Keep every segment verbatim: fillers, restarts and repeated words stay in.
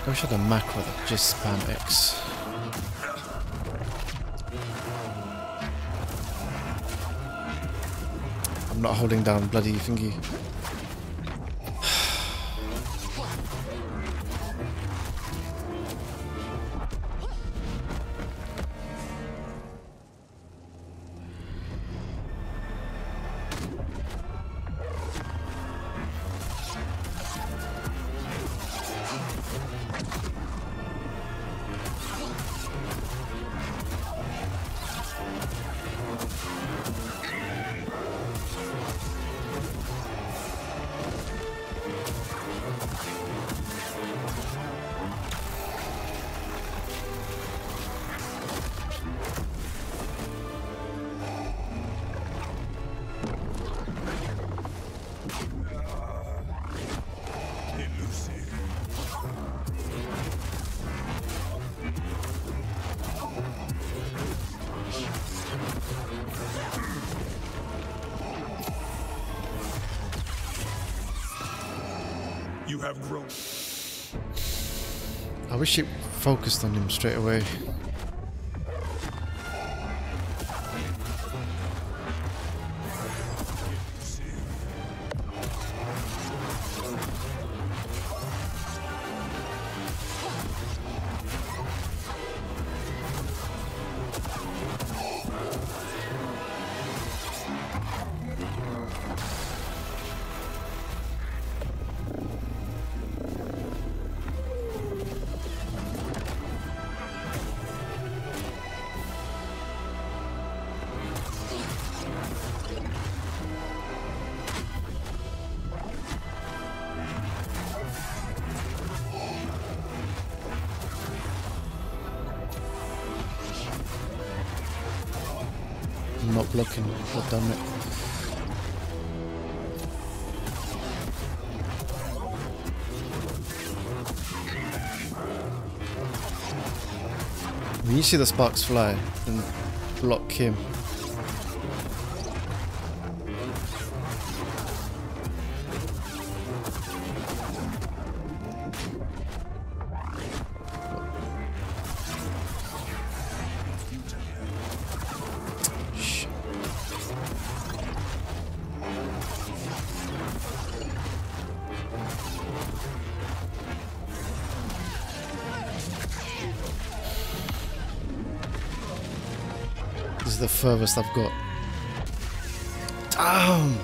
I wish I had a macro that just spam X. I'm not holding down bloody thingy. You have grown. I wish it focused on him straight away. I'm not blocking, god damn it. When you see the sparks fly, then block him. This is the furthest I've got. Damn!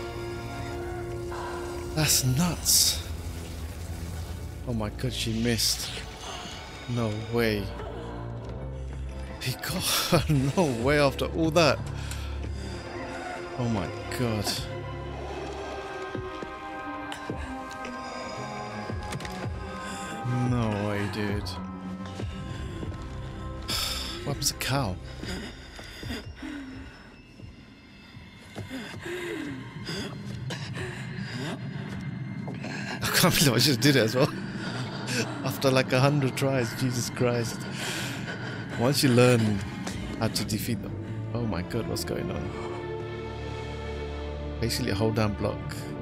That's nuts. Oh my god, she missed. No way. He got no way after all that. Oh my god. No way, dude. What happens to cow? I can't believe I just did it as well. After like a hundred tries, Jesus Christ. Once you learn how to defeat them. Oh my god, what's going on? Basically hold down block.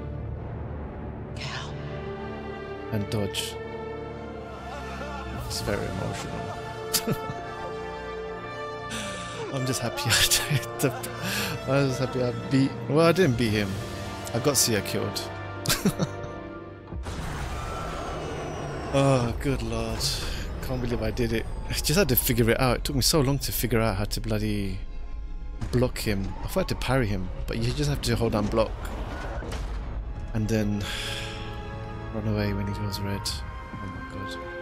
And dodge. It's very emotional. I'm just happy I did the, I was happy I beat. Well, I didn't beat him. I got Sia killed. Oh, good lord. Can't believe I did it. I just had to figure it out. It took me so long to figure out how to bloody block him. I thought I had to parry him, but you just have to hold down block. And then run away when he goes red. Oh my god.